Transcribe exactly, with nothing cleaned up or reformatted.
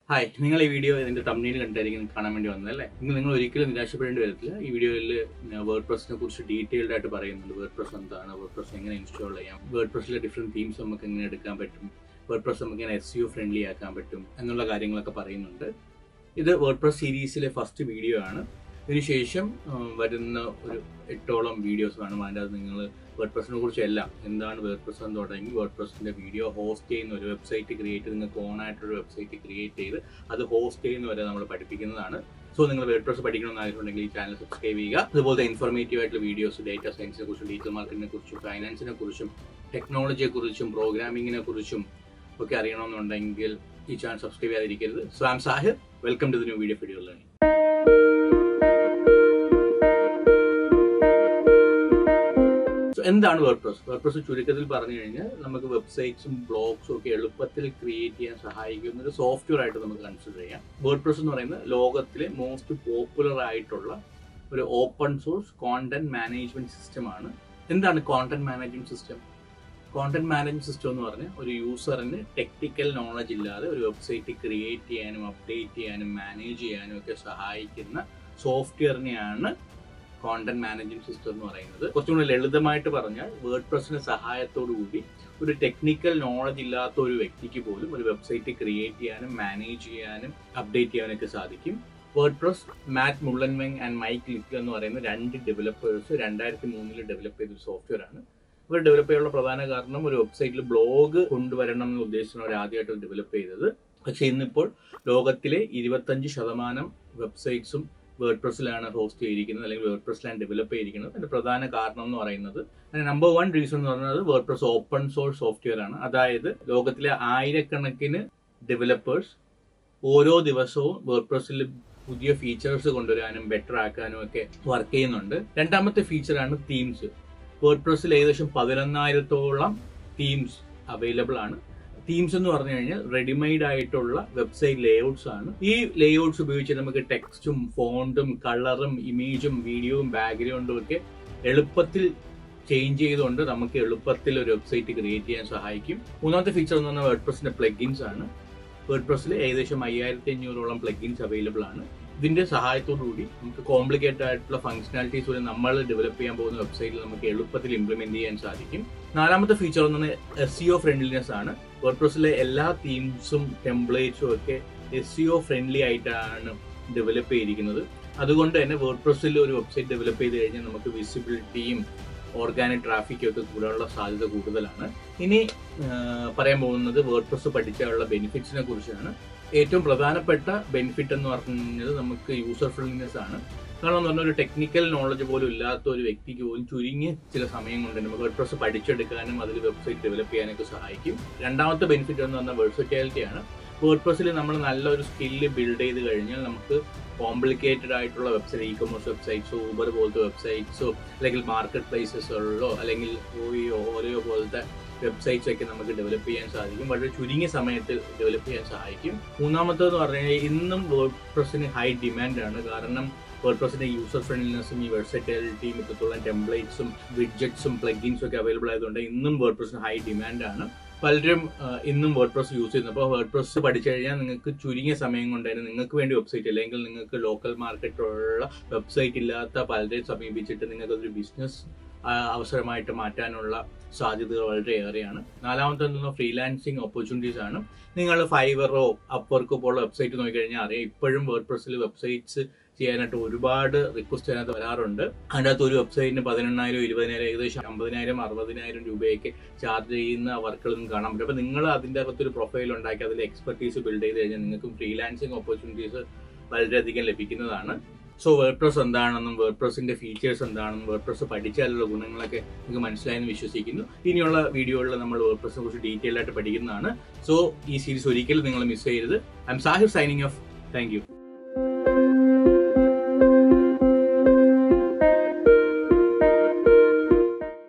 Hi, നിങ്ങൾ ഈ video ഇതിന്റെ തംബ്നെയിൽ കണ്ടായിരിക്കും കാണാൻ വേണ്ടി വന്നതല്ലേ. നിങ്ങൾ നിങ്ങൾ ഒരിക്കലും നിരാശപ്പെടേണ്ടി വരത്തില്ല. ഈ വീഡിയോയിൽ വേർഡ്പ്രസിനെ കുറിച്ച് ഡീറ്റെയിൽഡ് ആയിട്ട് പറയുന്നുണ്ട്. വേർഡ്പ്രസ് എന്താണ്, വേർഡ്പ്രസ് എങ്ങനെ ഇൻസ്റ്റാൾ ചെയ്യാം, വേർഡ്പ്രസിലെ ഡിഫറെന്റ് തീംസ് നമുക്ക് എങ്ങനെ എടുക്കാൻ പറ്റും, വേർഡ്പ്രസ് നമുക്ക് എങ്ങനെ എസ് ഇ ഒ ഫ്രണ്ട്ലി ആക്കാൻ പറ്റും എന്നുള്ള കാര്യങ്ങളൊക്കെ പറയുന്നുണ്ട്. ഇത് വേർഡ്പ്രസ് സീരീസിലെ ഫസ്റ്റ് വീഡിയോ ആണ്. ഇതിനുശേഷം വരുന്ന ഒരു എട്ടോളം വീഡിയോസ് കാണും. അതിൻ്റെ അത് നിങ്ങൾ വേർഡ്പ്രസിനെ കുറിച്ച് എല്ലാം എന്താണ് വേർഡ്പ്രസ് എന്ന് തുടങ്ങി വേർഡ്പ്രസിന്റെ വീഡിയോ ഹോസ്റ്റ് ചെയ്യുന്ന ഒരു വെബ്സൈറ്റ് ക്രിയേറ്റ് ചെയ്ത് നിങ്ങൾക്ക് ഓൺ ആയിട്ടൊരു വെബ്സൈറ്റ് ക്രിയേറ്റ് ചെയ്ത് അത് ഹോസ്റ്റ് ചെയ്യുന്ന വരെ നമ്മൾ പഠിപ്പിക്കുന്നതാണ്. സോ നിങ്ങൾ വേർഡ്പ്രസ് പഠിക്കണമെന്ന് ആഗ്രഹമുണ്ടെങ്കിൽ ഈ ചാനൽ സബ്സ്ക്രൈബ് ചെയ്യുക. അതുപോലെ ഇൻഫോർമേറ്റീവ് ആയിട്ടുള്ള വീഡിയോസ് ഡേറ്റാ സയൻസിനെ കുറിച്ചും ഡിജിറ്റൽ മാർക്കറ്റിനെ കുറിച്ചും ഫൈനാൻസിനെ കുറിച്ചും ടെക്നോളജിയെ കുറിച്ചും പ്രോഗ്രാമിങ്ങിനെ കുറിച്ചും ഒക്കെ അറിയണമെന്നുണ്ടെങ്കിൽ ഈ ചാനൽ സബ്സ്ക്രൈബ് ചെയ്യാതിരിക്കരുത്. So I am Sahir, welcome to the new video video learning. എന്താണ് വേർഡ്പ്രസ്? വേർഡ്പ്രസ് ചുരുക്കത്തിൽ പറഞ്ഞു കഴിഞ്ഞാൽ നമുക്ക് വെബ്സൈറ്റ്സും ബ്ലോഗ്സും ഒക്കെ എളുപ്പത്തിൽ ക്രിയേറ്റ് ചെയ്യാൻ സഹായിക്കുന്ന ഒരു സോഫ്റ്റ്വെയർ ആയിട്ട് നമുക്ക് കൺസിഡർ ചെയ്യാം. വേർഡ്പ്രസ് എന്ന് പറയുന്നത് ലോകത്തിലെ മോസ്റ്റ് പോപ്പുലർ ആയിട്ടുള്ള ഒരു open source content management system ആണ്. എന്താണ് content management system? Content management system എന്ന് പറഞ്ഞാൽ ഒരു യൂസറിന് ടെക്നിക്കൽ നോളജ് ഇല്ലാതെ ഒരു വെബ്സൈറ്റ് ക്രിയേറ്റ് ചെയ്യാനും അപ്ഡേറ്റ് ചെയ്യാനും മാനേജ് ചെയ്യാനും ഒക്കെ സഹായിക്കുന്ന സോഫ്റ്റ്വെയറിനെയാണ് കോണ്ടന്റ് മാനേജ്മെന്റ് സിസ്റ്റം എന്ന് പറയുന്നത്. കുറച്ചുകൂടി ലളിതമായിട്ട് പറഞ്ഞാൽ വേർഡ്പ്രസിന്റെ സഹായത്തോടു കൂടി ഒരു ടെക്നിക്കൽ നോളജ് ഇല്ലാത്ത ഒരു വ്യക്തിക്ക് പോലും ഒരു വെബ്സൈറ്റ് ക്രിയേറ്റ് ചെയ്യാനും മാനേജ് ചെയ്യാനും അപ്ഡേറ്റ് ചെയ്യാനൊക്കെ സാധിക്കും. WordPress Matt Mullenweg and Mike ലിക്ക് എന്ന് പറയുന്ന രണ്ട് ഡെവലപ്പേഴ്സ് രണ്ടായിരത്തി മൂന്നിൽ ഡെവലപ്പ് ചെയ്ത സോഫ്റ്റ്വെയർ ആണ്. ഇവർ ഡെവലപ്പ് ചെയ്യാനുള്ള പ്രധാന കാരണം ഒരു വെബ്സൈറ്റിൽ ബ്ലോഗ് കൊണ്ടുവരണം എന്ന് ഉദ്ദേശിച്ചാണ് അവർ ആദ്യമായിട്ട് ഡെവലപ്പ് ചെയ്തത്. പക്ഷെ ഇന്നിപ്പോൾ ലോകത്തിലെ ഇരുപത്തഞ്ച് ശതമാനം വെബ്സൈറ്റ്സും വേർഡ്പ്രസിലാണ് ഹോസ്റ്റ് ചെയ്തിരിക്കുന്നത് അല്ലെങ്കിൽ വേർഡ്പ്രസിലാണ് ഡെവലപ്പ് ചെയ്തിരിക്കുന്നത്. അതിന്റെ പ്രധാന കാരണം എന്ന് പറയുന്നത് നമ്പർ വൺ റീസൺ എന്ന് പറയുന്നത് വേർഡ്പ്രസ് ഓപ്പൺ സോഴ്സ് സോഫ്റ്റ്വെയർ ആണ്. അതായത് ലോകത്തിലെ ആയിരക്കണക്കിന് ഡെവലപ്പേഴ്സ് ഓരോ ദിവസവും വേർഡ്പ്രസിൽ പുതിയ ഫീച്ചേഴ്സ് കൊണ്ടുവരാനും ബെറ്റർ ആക്കാനും ഒക്കെ വർക്ക് ചെയ്യുന്നുണ്ട്. രണ്ടാമത്തെ ഫീച്ചറാണ് തീംസ്. വേർഡ്പ്രസിൽ ഏകദേശം പതിനൊന്നായിരത്തോളം തീംസ് അവൈലബിൾ ആണ്. തീംസ് എന്ന് പറഞ്ഞു കഴിഞ്ഞാൽ റെഡിമെയ്ഡ് ആയിട്ടുള്ള വെബ്സൈറ്റ് ലേഔട്ട്സ് ആണ്. ഈ ലേഔട്ട്സ് ഉപയോഗിച്ച് നമുക്ക് ടെക്സ്റ്റും ഫോണ്ടും കളറും ഇമേജും വീഡിയോയും ബാക്ക്ഗ്രൗണ്ടും ഒക്കെ എളുപ്പത്തിൽ ചേഞ്ച് ചെയ്തുകൊണ്ട് നമുക്ക് എളുപ്പത്തിൽ ഒരു വെബ്സൈറ്റ് ക്രിയേറ്റ് ചെയ്യാൻ സഹായിക്കും. മൂന്നാമത്തെ ഫീച്ചർ എന്ന് പറഞ്ഞാൽ വേർഡ്പ്രസിന്റെ പ്ലഗിൻസ് ആണ്. വേർഡ്പ്രസിൽ ഏകദേശം അയ്യായിരത്തി അഞ്ഞൂറോളം പ്ലഗിൻസ് അവൈലബിൾ ആണ്. ഇതിന്റെ സഹായത്തോടുകൂടി നമുക്ക് കോംപ്ലിക്കേറ്റഡ് ആയിട്ടുള്ള ഫംഗ്ഷനാലിറ്റീസ് വരെ നമ്മൾ ഡെവലപ്പ് ചെയ്യാൻ പോകുന്ന വെബ്സൈറ്റിൽ നമുക്ക് എളുപ്പത്തിൽ ഇംപ്ലിമെന്റ് ചെയ്യാൻ സാധിക്കും. നാലാമത്തെ ഫീച്ചർ എന്ന് പറഞ്ഞാൽ എസ് ഇ ഒ ഫ്രണ്ട്ലിനെസ് ആണ്. വേർഡ്പ്രസിലെ എല്ലാ തീംസും ടെംപ്ലേറ്റ്സും ഒക്കെ എസ് ഇ ഒ ഫ്രണ്ട്ലി ആയിട്ടാണ് ഡെവലപ്പ് ചെയ്തിരിക്കുന്നത്. അതുകൊണ്ട് തന്നെ വേർഡ്പ്രസിൽ ഒരു വെബ്സൈറ്റ് ഡെവലപ്പ് ചെയ്ത് കഴിഞ്ഞാൽ നമുക്ക് വിസിബിലിറ്റിയും ഓർഗാനിക് ട്രാഫിക്കും ഒക്കെ കൂടാനുള്ള സാധ്യത കൂടുതലാണ്. ഇനി പറയാൻ പോകുന്നത് വേർഡ്പ്രസ് പഠിച്ചാലുള്ള ബെനിഫിറ്റ്സിനെ കുറിച്ചാണ്. ഏറ്റവും പ്രധാനപ്പെട്ട ബെനിഫിറ്റ് എന്ന് പറഞ്ഞത് നമുക്ക് യൂസർ ഫ്രണ്ട്ലിനെസ് ആണ്. കാരണം എന്ന് പറഞ്ഞാൽ ഒരു ടെക്നിക്കൽ നോളജ് പോലും ഇല്ലാത്ത ഒരു വ്യക്തിക്ക് പോലും ചുരുങ്ങിയ ചില സമയം കൊണ്ട് നമുക്ക് വേർഡ്പ്രസ് പഠിച്ചെടുക്കാനും അതിൽ വെബ്സൈറ്റ് ഡെവലപ്പ് ചെയ്യാനൊക്കെ സഹായിക്കും. രണ്ടാമത്തെ ബെനിഫിറ്റ് എന്ന് പറഞ്ഞാൽ വെർസറ്റാലിറ്റി ആണ്. വേർഡ്പ്രസിൽ നമ്മൾ നല്ലൊരു സ്കില്ല് ബിൽഡ് ചെയ്ത് കഴിഞ്ഞാൽ നമുക്ക് കോംപ്ലിക്കേറ്റഡ് ആയിട്ടുള്ള വെബ്സൈറ്റ്, ഇ കൊമേഴ്സ് വെബ്സൈറ്റ്സോ ഊബർ പോലത്തെ വെബ്സൈറ്റ്സോ അല്ലെങ്കിൽ മാർക്കറ്റ് പ്ലേസസുകളിലോ അല്ലെങ്കിൽ ഓയോ ഓരോ പോലത്തെ വെബ്സൈറ്റ്സ് ഒക്കെ നമുക്ക് ഡെവലപ്പ് ചെയ്യാൻ സാധിക്കും. വളരെ ചുരുങ്ങിയ സമയത്തിൽ ഡെവലപ്പ് ചെയ്യാൻ സഹായിക്കും. മൂന്നാമത്തേന്ന് പറഞ്ഞു കഴിഞ്ഞാൽ ഇന്നും വേർഡ്പ്രസിന് ഹൈ ഡിമാൻഡ് ആണ്. കാരണം വേർഡ്പ്രസിന്റെ യൂസർ ഫ്രണ്ട്ലിനെസ്സും ഈ വെർസറ്റാലിറ്റിയും ഇപ്പോഴത്തുള്ള ടെംപ്ലേറ്റ്സും വിഡ്ജറ്റ്സും പ്ലഗിൻസും ഒക്കെ അവൈലബിൾ ആയതുകൊണ്ട് ഇന്നും വേർഡ്പ്രസിന് ഹൈ ഡിമാൻഡ് ആണ്. പലരും ഇന്നും വേർഡ്പ്രസ് യൂസ് ചെയ്യുന്നു. അപ്പോൾ വേർഡ്പ്രസ് പഠിച്ചു കഴിഞ്ഞാൽ നിങ്ങൾക്ക് ചുരുങ്ങിയ സമയം കൊണ്ട് തന്നെ നിങ്ങൾക്ക് വേണ്ടി വെബ്സൈറ്റ് അല്ലെങ്കിൽ നിങ്ങൾക്ക് ലോക്കൽ മാർക്കറ്റിലുള്ള വെബ്സൈറ്റ് ഇല്ലാത്ത പലരെയും സമീപിച്ചിട്ട് നിങ്ങൾക്കൊരു ബിസിനസ് അവസരമായിട്ട് മാറ്റാനുള്ള സാധ്യതകൾ വളരെയേറെയാണ്. നാലാമത്തെ ഫ്രീലാൻസിങ് ഓപ്പർച്യൂണിറ്റീസ് ആണ്. നിങ്ങൾ ഫൈവറോ അപ്വർക്കോ പോലുള്ള വെബ്സൈറ്റ് നോക്കിക്കഴിഞ്ഞാൽ അറിയാം ഇപ്പോഴും വേർഡ്പ്രസിൽ വെബ്സൈറ്റ്സ് ചെയ്യാനായിട്ട് ഒരുപാട് റിക്വസ്റ്റ് അതിനകത്ത് വരാറുണ്ട്. അതിൻ്റെ അകത്ത് ഒരു വെബ്സൈറ്റിന് പതിനെണ്ണായിരം ഇരുപതിനായിരം ഏകദേശം അമ്പതിനായിരം അറുപതിനായിരം രൂപയൊക്കെ ചാർജ് ചെയ്യുന്ന വർക്കുകളൊന്നും കാണാൻ പറ്റും. അപ്പോൾ നിങ്ങൾ അതിൻ്റെ അകത്തൊരു പ്രൊഫൈൽ ഉണ്ടാക്കി അതിൽ എക്സ്പെർട്ടീസ് ബിൽഡ് ചെയ്ത് കഴിഞ്ഞാൽ നിങ്ങൾക്കും ഫ്രീലാൻസിങ് ഓപ്പർച്യൂണിറ്റീസ് വളരെയധികം ലഭിക്കുന്നതാണ്. സോ വേർഡ്പ്രസ് എന്താണെന്നും വേർഡ്പ്രസിന്റെ ഫീച്ചേഴ്സ് എന്താണെന്നും വേർഡ്പ്രസ് പഠിച്ചാലുള്ള ഗുണങ്ങളൊക്കെ നിങ്ങൾക്ക് മനസ്സിലായെന്ന് വിശ്വസിക്കുന്നു. ഇനിയുള്ള വീഡിയോകളിൽ നമ്മൾ വേർഡ്പ്രസിനെ കുറിച്ച് ഡീറ്റെയിൽ ആയിട്ട് പഠിക്കുന്നതാണ്. സോ ഈ സീരീസ് ഒരിക്കലും നിങ്ങൾ മിസ് ചെയ്യരുത്. I'm Sahir signing off. Thank U.